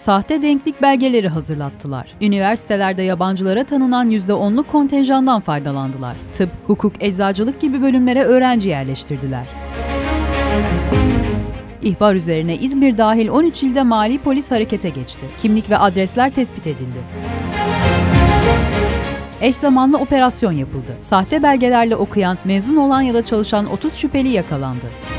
Sahte denklik belgeleri hazırlattılar. Üniversitelerde yabancılara tanınan %10'luk kontenjandan faydalandılar. Tıp, hukuk, eczacılık gibi bölümlere öğrenci yerleştirdiler. İhbar üzerine İzmir dahil 13 ilde mali polis harekete geçti. Kimlik ve adresler tespit edildi. Eş zamanlı operasyon yapıldı. Sahte belgelerle okuyan, mezun olan ya da çalışan 30 şüpheli yakalandı.